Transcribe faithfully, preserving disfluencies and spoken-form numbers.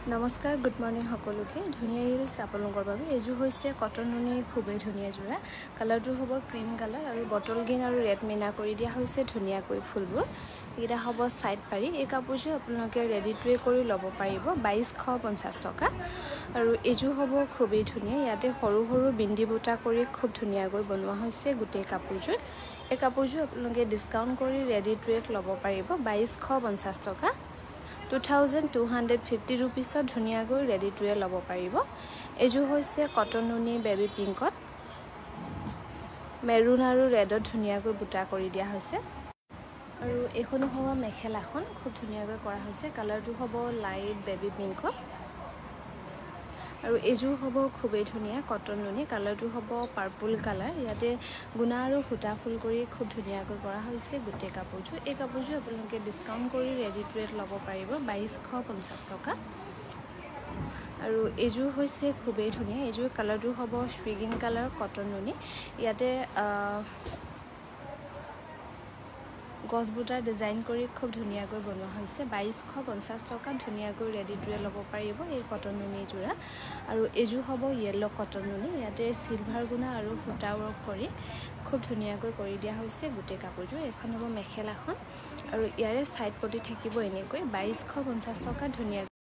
নমস্কাৰ good morning সকলোকে ধুনীয়া হিলছ আপোনালোকৰ বাবে এযোৰ হৈছে কটন নুনি খুবেই ধুনীয়া যোৰা কালাৰটো হ'ব ক্ৰীম কালাৰ আৰু বটল গ্ৰীণ আৰু ৰেড মিনা কৰি দিয়া হৈছে ধুনীয়াকৈ ফুলবোৰ এটা হ'ব সাইড পাৰি এই কাপোৰযোৰ আপোনালোকে ৰেডি টু কৰি ল'ব পাৰিব বাইশ পঞ্চাশ টকা আৰু এযোৰ হ'ব খুবেই ধুনীয়া ইয়াতে সৰু সৰু বিন্দি বুটা কৰি খুব ধুনীয়াকৈ বনোৱা হৈছে গোটেই কাপোৰযোৰ এই কাপোৰযোৰ আপোনালোকে ডিসকাউন্ট কৰি ৰেডি টু ল'ব পাৰিব বাইশ পঞ্চাশ টকা two thousand two hundred fifty rupees ধুনীয়াকৈ ৰেডি টু ল'ব পাৰিব এযোৰ হৈছে কটন নুনি বেবি পিংকত মেৰুন আৰু ৰেডত ধুনীয়াকৈ বুটা কৰি দিয়া হৈছে আৰু এখনো হ'ব মেখেলাখন খুব ধুনীয়াকৈ কৰা হৈছে কালাৰটো হ'ব লাইট বেবি পিংকত আৰু এযোৰ হ'ব খুবেই ধুনীয়া কটন নুনি কালাৰটো হ'ব পাৰ্পল কালাৰ ইয়াতে গুণা আৰু ফুটা ফুল কৰি খুব ধুনীয়াকৈ কৰা হৈছে গোটেই কাপোৰযোৰ এই কাপোৰযোৰ আপোনালোকে ডিসকাউন্ট কৰি ৰেডি টু ল'ব পাৰিব বাইশ পঞ্চাশ টকা আৰু এযোৰ হৈছে খুবেই ধুনীয়া এযোৰ কালাৰটো হ'ব স্প্ৰিগিং কালাৰ কটন নুনি ইয়াতে গছ বুটাৰ ডিজাইন কৰি খুব ধুনীয়াকৈ বনোৱা হৈছে বাইশ পঞ্চাশ টকা ধুনীয়াকৈ ৰেডি টু ল'ব পাৰিব এই কটন নুনি যোৰা আৰু এযোৰ হ'ব ইয়েলো কটন নুনি ইয়াতে সিলভাৰ গুণা আৰু ফুটা ৱৰ্ক কৰি খুব ধুনীয়াকৈ কৰি দিয়া হৈছে গোটেই কাপোৰযোৰ এখন হ'ব মেখেলাখন আৰু ইয়াৰে সাইড পটি থাকিব এনেকৈ বাইশ পঞ্চাশ টকা ধুনীয়া